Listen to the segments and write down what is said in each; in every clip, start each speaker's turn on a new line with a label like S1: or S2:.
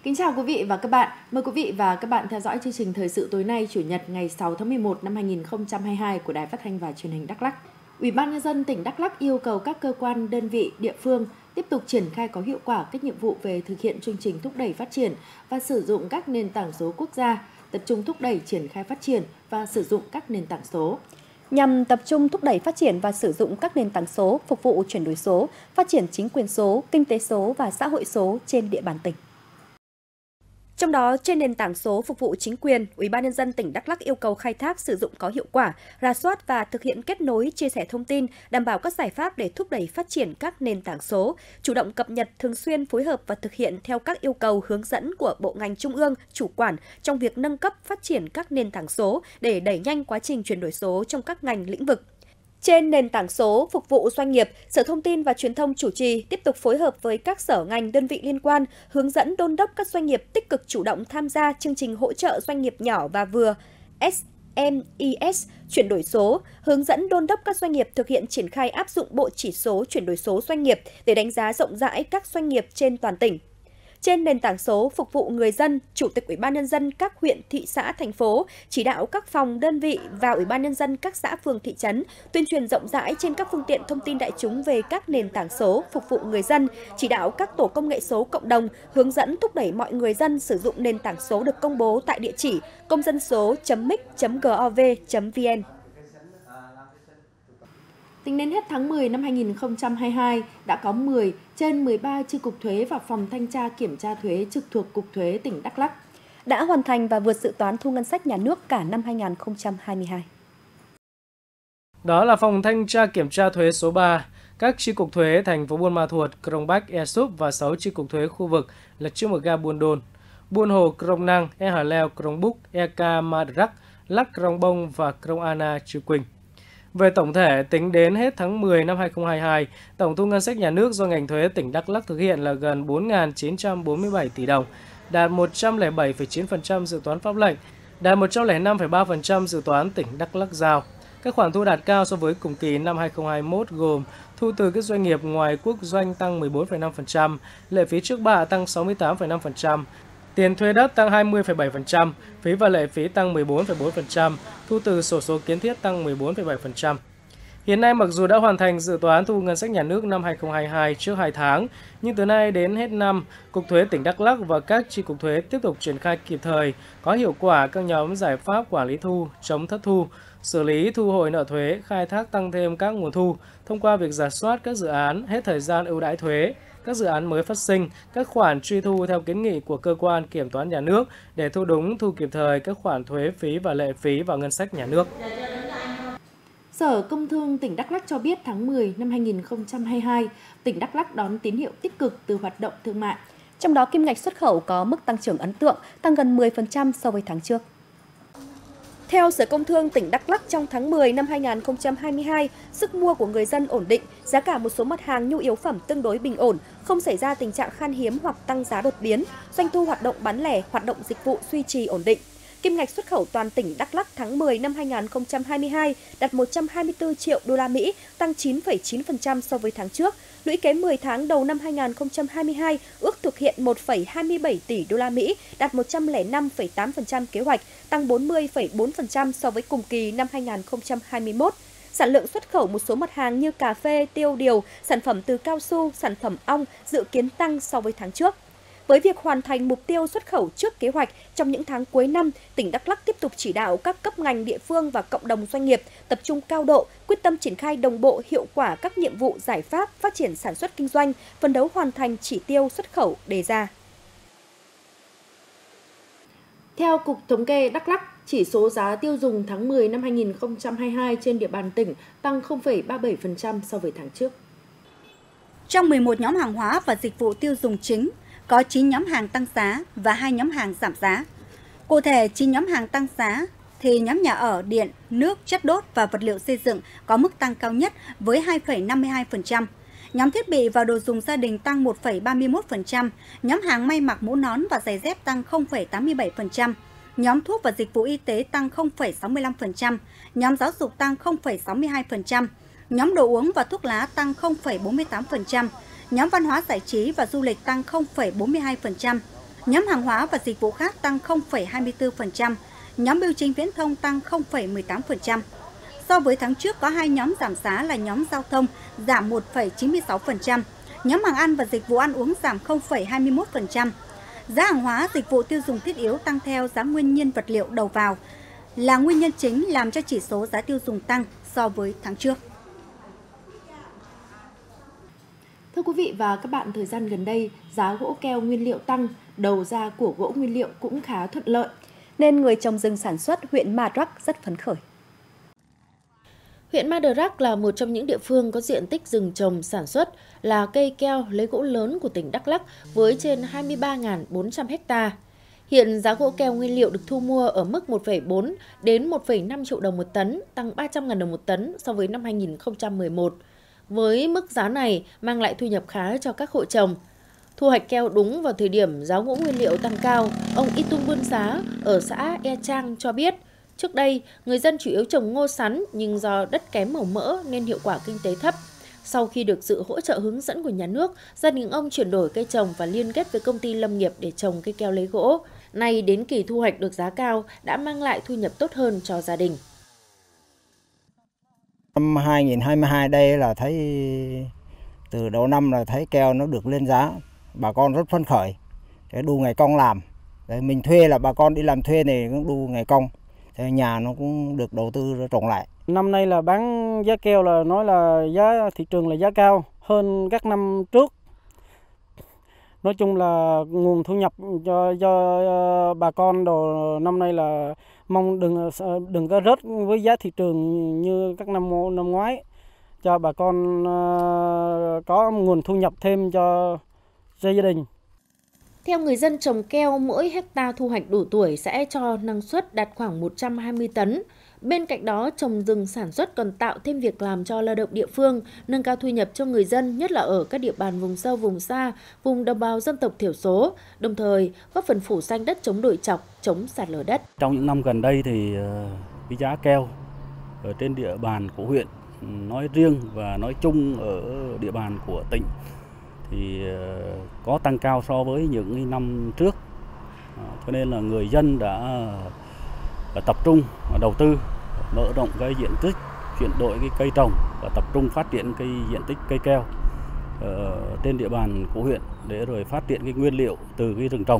S1: Kính chào quý vị và các bạn. Mời quý vị và các bạn theo dõi chương trình thời sự tối nay Chủ nhật ngày 6 tháng 11 năm 2022 của Đài Phát thanh và Truyền hình Đắk Lắk. Ủy ban nhân dân tỉnh Đắk Lắk yêu cầu các cơ quan, đơn vị, địa phương tiếp tục triển khai có hiệu quả các nhiệm vụ về thực hiện chương trình thúc đẩy phát triển và sử dụng các nền tảng số quốc gia, tập trung thúc đẩy triển khai phát triển và sử dụng các nền tảng số.
S2: Nhằm tập trung thúc đẩy phát triển và sử dụng các nền tảng số, phục vụ chuyển đổi số, phát triển chính quyền số, kinh tế số và xã hội số trên địa bàn tỉnh. Trong đó, trên nền tảng số phục vụ chính quyền, Ủy ban nhân dân tỉnh Đắk Lắk yêu cầu khai thác sử dụng có hiệu quả, rà soát và thực hiện kết nối, chia sẻ thông tin, đảm bảo các giải pháp để thúc đẩy phát triển các nền tảng số, chủ động cập nhật, thường xuyên phối hợp và thực hiện theo các yêu cầu hướng dẫn của bộ ngành trung ương, chủ quản trong việc nâng cấp phát triển các nền tảng số để đẩy nhanh quá trình chuyển đổi số trong các ngành lĩnh vực. Trên nền tảng số phục vụ doanh nghiệp, Sở Thông tin và Truyền thông chủ trì tiếp tục phối hợp với các sở ngành đơn vị liên quan, hướng dẫn đôn đốc các doanh nghiệp tích cực chủ động tham gia chương trình hỗ trợ doanh nghiệp nhỏ và vừa SMES chuyển đổi số, hướng dẫn đôn đốc các doanh nghiệp thực hiện triển khai áp dụng bộ chỉ số chuyển đổi số doanh nghiệp để đánh giá rộng rãi các doanh nghiệp trên toàn tỉnh. Trên nền tảng số phục vụ người dân, Chủ tịch Ủy ban nhân dân các huyện, thị xã, thành phố chỉ đạo các phòng, đơn vị và Ủy ban nhân dân các xã, phường, thị trấn tuyên truyền rộng rãi trên các phương tiện thông tin đại chúng về các nền tảng số phục vụ người dân, chỉ đạo các tổ công nghệ số cộng đồng hướng dẫn thúc đẩy mọi người dân sử dụng nền tảng số được công bố tại địa chỉ công dân số.mic.gov.vn.
S1: Tính đến hết tháng 10 năm 2022, đã có 10 trên 13 chi cục thuế và phòng thanh tra kiểm tra thuế trực thuộc Cục Thuế tỉnh Đắk Lắk
S2: đã hoàn thành và vượt dự toán thu ngân sách nhà nước cả năm 2022.
S3: Đó là phòng thanh tra kiểm tra thuế số 3, các chi cục thuế thành phố Buôn Ma Thuột, Krông Bách, Ea Súp và 6 chi cục thuế khu vực là Chư Mờ Ga, Buôn Đôn, Buôn Hồ, Krông Năng, E Hà Leo, Krông Búc, Eka, Ma Rắc, Lắc, Krông Bông và Krông Anna, Chư Quỳnh. Về tổng thể, tính đến hết tháng 10 năm 2022, tổng thu ngân sách nhà nước do ngành thuế tỉnh Đắk Lắk thực hiện là gần 4.947 tỷ đồng, đạt 107,9% dự toán pháp lệnh, đạt 105,3% dự toán tỉnh Đắk Lắk giao. Các khoản thu đạt cao so với cùng kỳ năm 2021 gồm thu từ các doanh nghiệp ngoài quốc doanh tăng 14,5%, lệ phí trước bạ tăng 68,5%, tiền thuê đất tăng 20,7%, phí và lệ phí tăng 14,4%, thu từ sổ số kiến thiết tăng 14,7%. Hiện nay, mặc dù đã hoàn thành dự toán thu ngân sách nhà nước năm 2022 trước 2 tháng, nhưng từ nay đến hết năm, Cục Thuế tỉnh Đắk Lắk và các chi cục thuế tiếp tục triển khai kịp thời, có hiệu quả các nhóm giải pháp quản lý thu, chống thất thu, xử lý thu hồi nợ thuế, khai thác tăng thêm các nguồn thu thông qua việc rà soát các dự án hết thời gian ưu đãi thuế, các dự án mới phát sinh, các khoản truy thu theo kiến nghị của cơ quan kiểm toán nhà nước để thu đúng, thu kịp thời các khoản thuế phí và lệ phí vào ngân sách nhà nước.
S1: Sở Công Thương tỉnh Đắk Lắk cho biết tháng 10 năm 2022, tỉnh Đắk Lắk đón tín hiệu tích cực từ hoạt động thương mại.
S2: Trong đó, kim ngạch xuất khẩu có mức tăng trưởng ấn tượng, tăng gần 10% so với tháng trước. Theo Sở Công Thương tỉnh Đắk Lắk, trong tháng 10 năm 2022, sức mua của người dân ổn định, giá cả một số mặt hàng nhu yếu phẩm tương đối bình ổn, không xảy ra tình trạng khan hiếm hoặc tăng giá đột biến, doanh thu hoạt động bán lẻ, hoạt động dịch vụ duy trì ổn định. Kim ngạch xuất khẩu toàn tỉnh Đắk Lắk tháng 10 năm 2022 đạt 124 triệu đô la Mỹ, tăng 9,9% so với tháng trước. Lũy kế 10 tháng đầu năm 2022 ước thực hiện 1,27 tỷ đô la Mỹ, đạt 105,8% kế hoạch, tăng 40,4% so với cùng kỳ năm 2021. Sản lượng xuất khẩu một số mặt hàng như cà phê, tiêu điều, sản phẩm từ cao su, sản phẩm ong dự kiến tăng so với tháng trước. Với việc hoàn thành mục tiêu xuất khẩu trước kế hoạch trong những tháng cuối năm, tỉnh Đắk Lắk tiếp tục chỉ đạo các cấp ngành địa phương và cộng đồng doanh nghiệp tập trung cao độ, quyết tâm triển khai đồng bộ hiệu quả các nhiệm vụ giải pháp phát triển sản xuất kinh doanh, phấn đấu hoàn thành chỉ tiêu xuất khẩu đề ra.
S1: Theo Cục Thống kê Đắk Lắk, chỉ số giá tiêu dùng tháng 10 năm 2022 trên địa bàn tỉnh tăng 0,37% so với tháng trước.
S4: Trong 11 nhóm hàng hóa và dịch vụ tiêu dùng chính, có 9 nhóm hàng tăng giá và 2 nhóm hàng giảm giá. Cụ thể, 9 nhóm hàng tăng giá thì nhóm nhà ở, điện, nước, chất đốt và vật liệu xây dựng có mức tăng cao nhất với 2,52%. Nhóm thiết bị và đồ dùng gia đình tăng 1,31%, nhóm hàng may mặc mũ nón và giày dép tăng 0,87%, nhóm thuốc và dịch vụ y tế tăng 0,65%, nhóm giáo dục tăng 0,62%, nhóm đồ uống và thuốc lá tăng 0,48%, nhóm văn hóa giải trí và du lịch tăng 0,42%. Nhóm hàng hóa và dịch vụ khác tăng 0,24%, nhóm bưu chính viễn thông tăng 0,18%. So với tháng trước có 2 nhóm giảm giá là nhóm giao thông giảm 1,96%, nhóm hàng ăn và dịch vụ ăn uống giảm 0,21%. Giá hàng hóa, dịch vụ tiêu dùng thiết yếu tăng theo giá nguyên nhiên vật liệu đầu vào là nguyên nhân chính làm cho chỉ số giá tiêu dùng tăng so với tháng trước.
S1: Thưa quý vị và các bạn, thời gian gần đây, giá gỗ keo nguyên liệu tăng, đầu ra của gỗ nguyên liệu cũng khá thuận lợi,
S2: nên người trồng rừng sản xuất huyện Ma Đrắc rất phấn khởi.
S1: Huyện Ma Đrắc là một trong những địa phương có diện tích rừng trồng sản xuất là cây keo lấy gỗ lớn của tỉnh Đắk Lắk với trên 23.400 ha. Hiện giá gỗ keo nguyên liệu được thu mua ở mức 1,4 đến 1,5 triệu đồng một tấn, tăng 300.000 đồng một tấn so với năm 2011. Với mức giá này mang lại thu nhập khá cho các hộ trồng. Thu hoạch keo đúng vào thời điểm giá gỗ nguyên liệu tăng cao, ông Y Tung Buôn Xá ở xã E Trang cho biết, trước đây người dân chủ yếu trồng ngô sắn nhưng do đất kém màu mỡ nên hiệu quả kinh tế thấp. Sau khi được sự hỗ trợ hướng dẫn của nhà nước, gia đình ông chuyển đổi cây trồng và liên kết với công ty lâm nghiệp để trồng cây keo lấy gỗ. Nay đến kỳ thu hoạch được giá cao đã mang lại thu nhập tốt hơn cho gia đình.
S5: Năm 2022 đây là thấy từ đầu năm là thấy keo nó được lên giá, bà con rất phấn khởi. Để đu ngày công làm. Để mình thuê là bà con đi làm thuê này cũng đu ngày công. Thế nhà nó cũng được đầu tư trồng lại.
S6: Năm nay là bán giá keo là nói là giá thị trường là giá cao hơn các năm trước. Nói chung là nguồn thu nhập cho bà con đồ năm nay là mong đừng có rớt với giá thị trường như các năm ngoái, cho bà con có nguồn thu nhập thêm cho gia đình.
S1: Theo người dân trồng keo, mỗi hecta thu hoạch đủ tuổi sẽ cho năng suất đạt khoảng 120 tấn. Bên cạnh đó, trồng rừng sản xuất còn tạo thêm việc làm cho lao động địa phương, nâng cao thu nhập cho người dân, nhất là ở các địa bàn vùng sâu, vùng xa, vùng đồng bào dân tộc thiểu số, đồng thời góp phần phủ xanh đất chống đồi trọc, chống sạt lở đất.
S7: Trong những năm gần đây thì cái giá keo ở trên địa bàn của huyện nói riêng và nói chung ở địa bàn của tỉnh thì có tăng cao so với những năm trước, cho nên là người dân đã tập trung đầu tư mở rộng cái diện tích, chuyển đổi cái cây trồng và tập trung phát triển cái diện tích cây keo trên địa bàn của huyện để rồi phát triển cái nguyên liệu từ cái rừng trồng.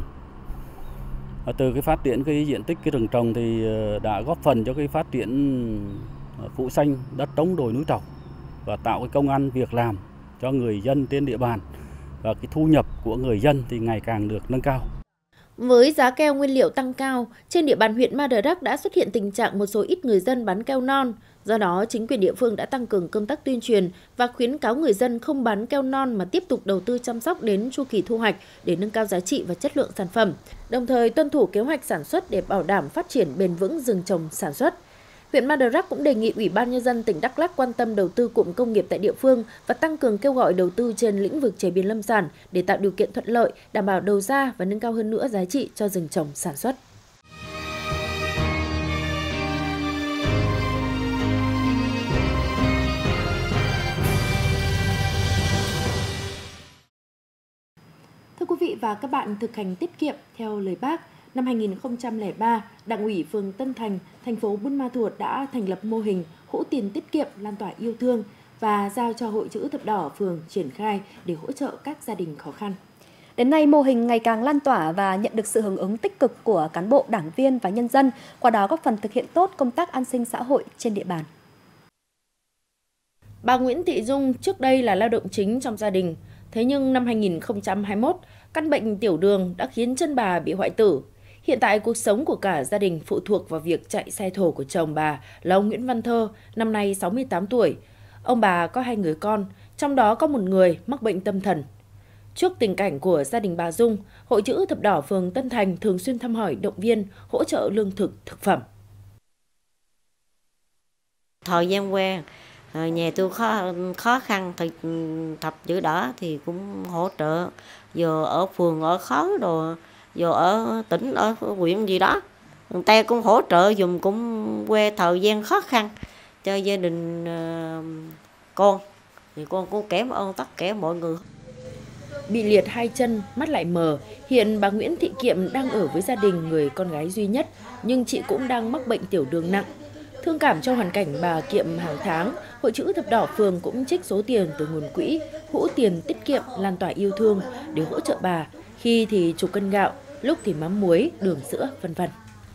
S7: Từ cái phát triển cái diện tích cái rừng trồng thì đã góp phần cho cái phát triển phủ xanh đất trống đồi núi trọc và tạo cái công ăn việc làm cho người dân trên địa bàn, và cái thu nhập của người dân thì ngày càng được nâng cao.
S1: Với giá keo nguyên liệu tăng cao, trên địa bàn huyện Ma Đrắc đã xuất hiện tình trạng một số ít người dân bán keo non. Do đó, chính quyền địa phương đã tăng cường công tác tuyên truyền và khuyến cáo người dân không bán keo non mà tiếp tục đầu tư chăm sóc đến chu kỳ thu hoạch để nâng cao giá trị và chất lượng sản phẩm, đồng thời tuân thủ kế hoạch sản xuất để bảo đảm phát triển bền vững rừng trồng sản xuất. Huyện Ma Đrắc cũng đề nghị Ủy ban Nhân dân tỉnh Đắk Lắk quan tâm đầu tư cụm công nghiệp tại địa phương và tăng cường kêu gọi đầu tư trên lĩnh vực chế biến lâm sản để tạo điều kiện thuận lợi, đảm bảo đầu ra và nâng cao hơn nữa giá trị cho rừng trồng sản xuất. Thưa quý vị và các bạn, thực hành tiết kiệm theo lời Bác, năm 2003, Đảng ủy phường Tân Thành, thành phố Buôn Ma Thuột đã thành lập mô hình hũ tiền tiết kiệm lan tỏa yêu thương và giao cho Hội Chữ Thập Đỏ phường triển khai để hỗ trợ các gia đình khó khăn.
S2: Đến nay, mô hình ngày càng lan tỏa và nhận được sự hưởng ứng tích cực của cán bộ, đảng viên và nhân dân, qua đó góp phần thực hiện tốt công tác an sinh xã hội trên địa bàn.
S1: Bà Nguyễn Thị Dung trước đây là lao động chính trong gia đình. Thế nhưng năm 2021, căn bệnh tiểu đường đã khiến chân bà bị hoại tử. Hiện tại cuộc sống của cả gia đình phụ thuộc vào việc chạy xe thổ của chồng bà là ông Nguyễn Văn Thơ, năm nay 68 tuổi. Ông bà có 2 người con, trong đó có một người mắc bệnh tâm thần. Trước tình cảnh của gia đình bà Dung, Hội Chữ Thập Đỏ phường Tân Thành thường xuyên thăm hỏi, động viên, hỗ trợ lương thực, thực phẩm.
S8: Thời gian qua, nhà tôi khó khăn, Thập Chữ Đỏ thì cũng hỗ trợ, giờ ở phường ở khó đồ, giờ ở tỉnh ở huyện gì đó, người ta cũng hỗ trợ dùm, cũng qua thời gian khó khăn cho gia đình con, thì con cũng cảm ơn tất cả mọi người.
S1: Bị liệt 2 chân, mắt lại mờ, hiện bà Nguyễn Thị Kiệm đang ở với gia đình người con gái duy nhất, nhưng chị cũng đang mắc bệnh tiểu đường nặng. Thương cảm cho hoàn cảnh bà Kiệm hàng tháng, Hội Chữ Thập Đỏ phường cũng trích số tiền từ nguồn quỹ hũ tiền tiết kiệm lan tỏa yêu thương để hỗ trợ bà, khi thì chục cân gạo, lúc thì mắm muối, đường sữa, vân vân.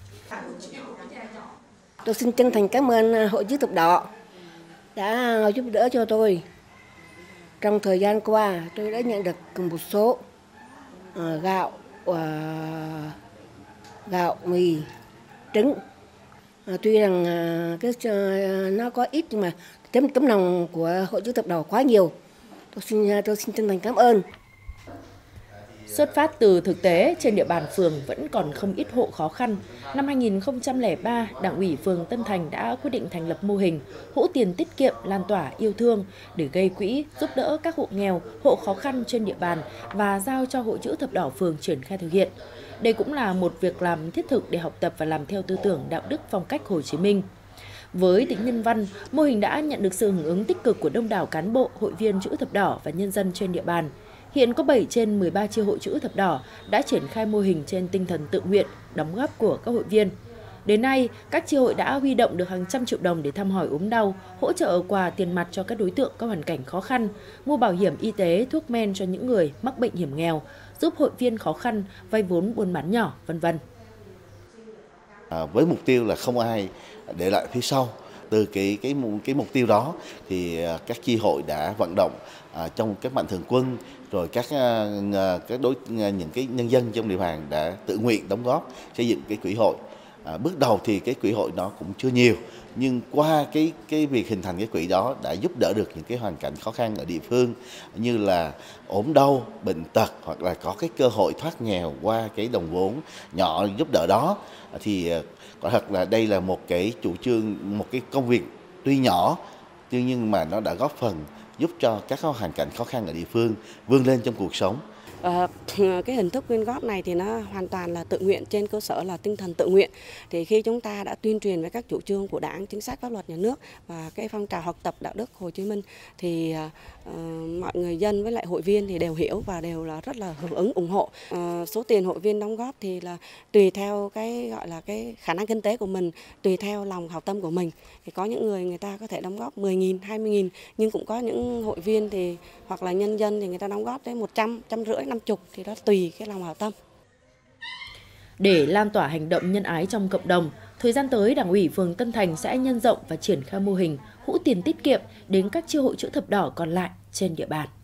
S9: Tôi xin chân thành cảm ơn Hội Chữ Thập Đỏ đã giúp đỡ cho tôi. Trong thời gian qua, tôi đã nhận được một số gạo, mì, trứng. Tuy rằng nó có ít nhưng mà tấm lòng của Hội Chữ Thập Đỏ quá nhiều. Tôi xin chân thành cảm ơn.
S1: Xuất phát từ thực tế, trên địa bàn phường vẫn còn không ít hộ khó khăn. Năm 2003, Đảng ủy phường Tân Thành đã quyết định thành lập mô hình hũ tiền tiết kiệm lan tỏa yêu thương để gây quỹ giúp đỡ các hộ nghèo, hộ khó khăn trên địa bàn và giao cho Hội Chữ Thập Đỏ phường triển khai thực hiện. Đây cũng là một việc làm thiết thực để học tập và làm theo tư tưởng đạo đức phong cách Hồ Chí Minh. Với tính nhân văn, mô hình đã nhận được sự hưởng ứng tích cực của đông đảo cán bộ, hội viên Chữ Thập Đỏ và nhân dân trên địa bàn. Hiện có 7 trên 13 chi hội Chữ Thập Đỏ đã triển khai mô hình trên tinh thần tự nguyện, đóng góp của các hội viên. Đến nay, các chi hội đã huy động được hàng trăm triệu đồng để thăm hỏi ốm đau, hỗ trợ quà tiền mặt cho các đối tượng có hoàn cảnh khó khăn, mua bảo hiểm y tế, thuốc men cho những người mắc bệnh hiểm nghèo, giúp hội viên khó khăn, vay vốn buôn bán nhỏ, vân vân.
S10: Với mục tiêu là không ai để lại phía sau. Từ cái mục tiêu đó thì các chi hội đã vận động trong các mạnh thường quân, rồi những cái nhân dân trong địa bàn đã tự nguyện đóng góp xây dựng cái quỹ hội. Bước đầu thì cái quỹ hội nó cũng chưa nhiều, nhưng qua cái việc hình thành cái quỹ đó đã giúp đỡ được những cái hoàn cảnh khó khăn ở địa phương như là ốm đau, bệnh tật hoặc là có cái cơ hội thoát nghèo qua cái đồng vốn nhỏ giúp đỡ đó. Thì quả thật là đây là một cái chủ trương, một cái công việc tuy nhỏ nhưng mà nó đã góp phần giúp cho các hoàn cảnh khó khăn ở địa phương vươn lên trong cuộc sống.
S11: Cái hình thức quyên góp này thì nó hoàn toàn là tự nguyện, trên cơ sở là tinh thần tự nguyện. Thì khi chúng ta đã tuyên truyền về các chủ trương của Đảng, chính sách, pháp luật nhà nước và cái phong trào học tập đạo đức Hồ Chí Minh thì mọi người dân với lại hội viên thì đều hiểu và đều là rất là hưởng ứng ủng hộ. Số tiền hội viên đóng góp thì là tùy theo cái gọi là cái khả năng kinh tế của mình, tùy theo lòng hảo tâm của mình. Thì có những người ta có thể đóng góp 10.000, 20.000, nhưng cũng có những hội viên thì hoặc là nhân dân thì người ta đóng góp tới 100, 150, 50 thì đó tùy cái lòng hảo tâm.
S1: Để lan tỏa hành động nhân ái trong cộng đồng, thời gian tới Đảng ủy phường Tân Thành sẽ nhân rộng và triển khai mô hình hũ tiền tiết kiệm đến các chi hội Chữ Thập Đỏ còn lại trên địa bàn.